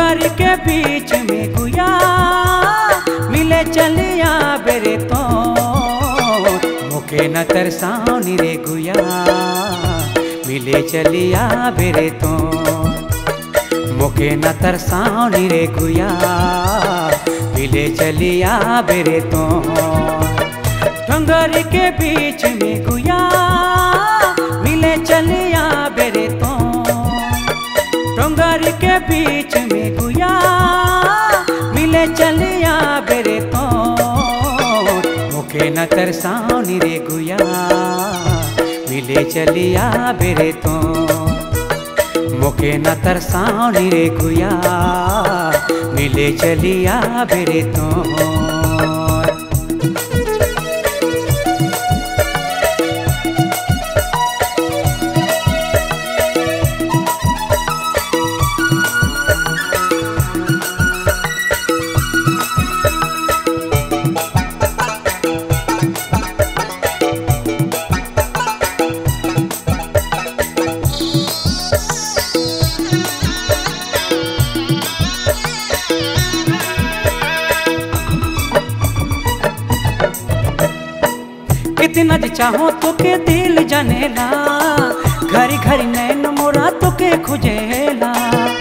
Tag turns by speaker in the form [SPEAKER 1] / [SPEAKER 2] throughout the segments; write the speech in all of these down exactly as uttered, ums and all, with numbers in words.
[SPEAKER 1] डोंगर के बीच में गुया मिले चलिया बेरे तो मुके न तरसानी रे गुया मिले चलिया बेरे तो मुके न तरसानी रे गुया मिले चलिया बेरे तो डोंगर के बीच में गुया मिले चलिया बेरे तो डोंगर के बीच में गुया मिले चलिया बेरे तो मुखे न तरसानी रे गुया मिले चलिया बेरे तो मुखे न तरसानी रे गुया मिले चलिया बेरे तो कितना चाहो तो के दिल जानेला घरी घरी नैन मोरा तो के खुजेला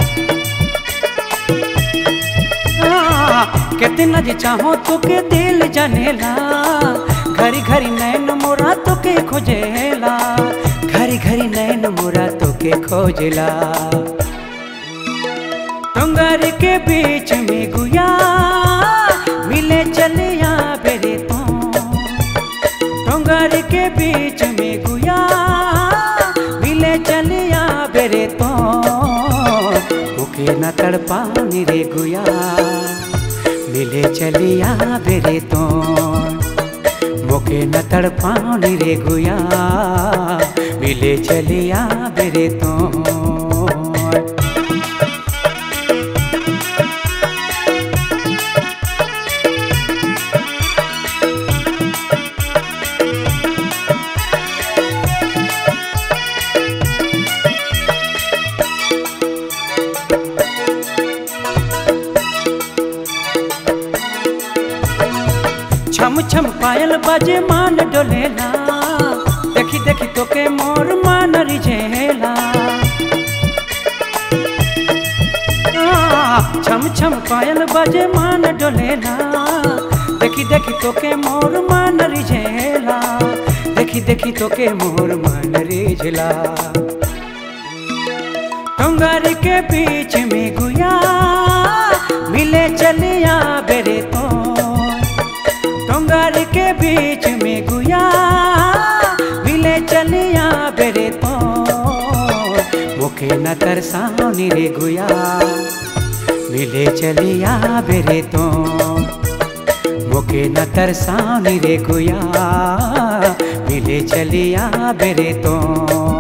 [SPEAKER 1] कितना चाहो तो के दिल जानेला घरी घरी नैन मोरा तो के खोजेला घरी घरी नैन मोरा तो के खोजेला डोंगर के बीच में गुया मिले चलिया बेरे तो डोंगर के बीच में गुया मिले चलिया बेरे तो मुके न तड़पानी रे गुया मिले चलिया बेरे तो मुके न तड़पानी रे गुया मिले चलिया बेरे तो छम छम पायल बाजे मान डोलेला देखी देखी तो के मोर मान रिझेला छम छम पायल बाजे मान डोलेला देखी देखी तो के मोर मान रिझेला देखी देखी तो के मोर मान रिझेला डोंगर के बीच में गुया मिले चलिया बेरे तो डोंगर के बीच में गुया मिले चलिया बेरे तो मुखे न तरसानी रे गुया मिले चलिया बेरे तो मुखे न तरसानी रे गुया मिले चलिया बेरे तो